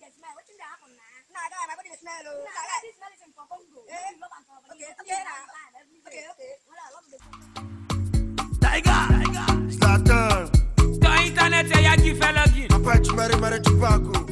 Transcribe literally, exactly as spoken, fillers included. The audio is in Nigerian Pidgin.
dey smell. Wetin dey happen na? Nah, guy, my body dey smell. Oh. Na Nah, this medicine for Congo. Eh? You rub am for your body. Okay, You okay, take am nah. time every day. Okay, okay. Wala, what be the Tiger, Zlatan, the internet say ya give fellow. Apache Mary Mary Tupac.